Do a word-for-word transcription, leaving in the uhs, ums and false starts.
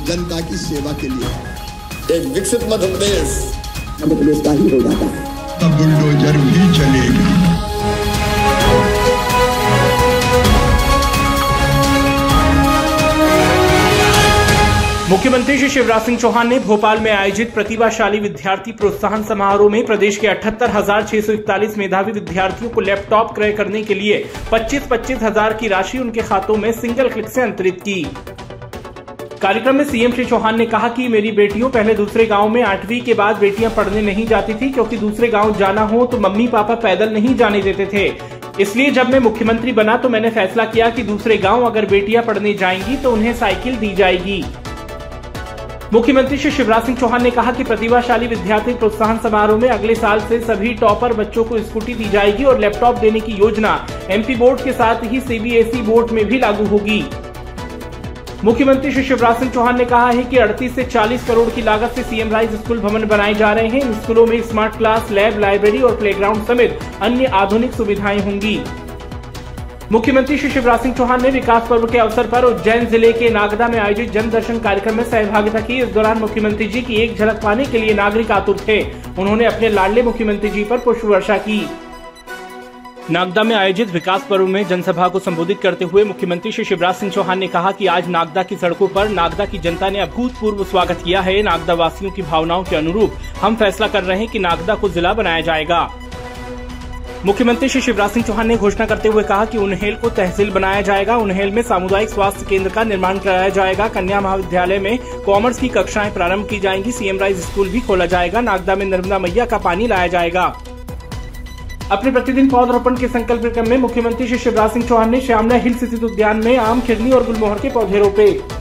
जनता की सेवा के लिए। एक विकसित मध्य प्रदेश मध्य प्रदेश का ही हो जाता है, तब बुलडोजर भी चलेगा। मुख्यमंत्री श्री शिवराज सिंह चौहान ने भोपाल में आयोजित प्रतिभाशाली विद्यार्थी प्रोत्साहन समारोह में प्रदेश के अठहत्तर हजार छह सौ इकतालीस मेधावी विद्यार्थियों को लैपटॉप क्रय करने के लिए पच्चीस पच्चीस हजार की राशि उनके खातों में सिंगल क्लिक से अंतरित की। कार्यक्रम में सीएम श्री चौहान ने कहा कि मेरी बेटियों, पहले दूसरे गांव में आठवीं के बाद बेटियां पढ़ने नहीं जाती थी, क्योंकि दूसरे गांव जाना हो तो मम्मी पापा पैदल नहीं जाने देते थे। इसलिए जब मैं मुख्यमंत्री बना तो मैंने फैसला किया कि दूसरे गांव अगर बेटियां पढ़ने जाएंगी तो उन्हें साइकिल दी जाएगी। मुख्यमंत्री श्री शिवराज सिंह चौहान ने कहा कि प्रतिभाशाली विद्यार्थी प्रोत्साहन समारोह में अगले साल से सभी टॉपर बच्चों को स्कूटी दी जाएगी और लैपटॉप देने की योजना एमपी बोर्ड के साथ ही सीबीएसई बोर्ड में भी लागू होगी। मुख्यमंत्री श्री शिवराज सिंह चौहान ने कहा है कि अड़तीस से चालीस करोड़ की लागत से सीएम राइज स्कूल भवन बनाए जा रहे हैं। इन स्कूलों में स्मार्ट क्लास, लैब, लाइब्रेरी और प्लेग्राउंड समेत अन्य आधुनिक सुविधाएं होंगी। मुख्यमंत्री श्री शिवराज सिंह चौहान ने विकास पर्व के अवसर पर उज्जैन जिले के नागदा में आयोजित जन दर्शन कार्यक्रम में सहभागिता की। इस दौरान मुख्यमंत्री जी की एक झलक पाने के लिए नागरिक आतुर थे। उन्होंने अपने लाडले मुख्यमंत्री जी पर पुष्प वर्षा की। नागदा में आयोजित विकास पर्व में जनसभा को संबोधित करते हुए मुख्यमंत्री श्री शिवराज सिंह चौहान ने कहा कि आज नागदा की सड़कों पर नागदा की जनता ने अभूतपूर्व स्वागत किया है। नागदा वासियों की भावनाओं के अनुरूप हम फैसला कर रहे हैं कि नागदा को जिला बनाया जाएगा। मुख्यमंत्री श्री शिवराज सिंह चौहान ने घोषणा करते हुए कहा कि उन्हेल को तहसील बनाया जाएगा। उन्हेल में सामुदायिक स्वास्थ्य केंद्र का निर्माण कराया जाएगा। कन्या महाविद्यालय में कॉमर्स की कक्षाएं प्रारंभ की जाएंगी। सीएम राइज स्कूल भी खोला जाएगा। नागदा में नर्मदा मैया का पानी लाया जाएगा। अपने प्रतिदिन पौधरोपण के संकल्प क्रम में मुख्यमंत्री श्री शिवराज सिंह चौहान ने श्यामला हिल्स स्थित उद्यान में आम, खिरनी और गुलमोहर के पौधे रोपे।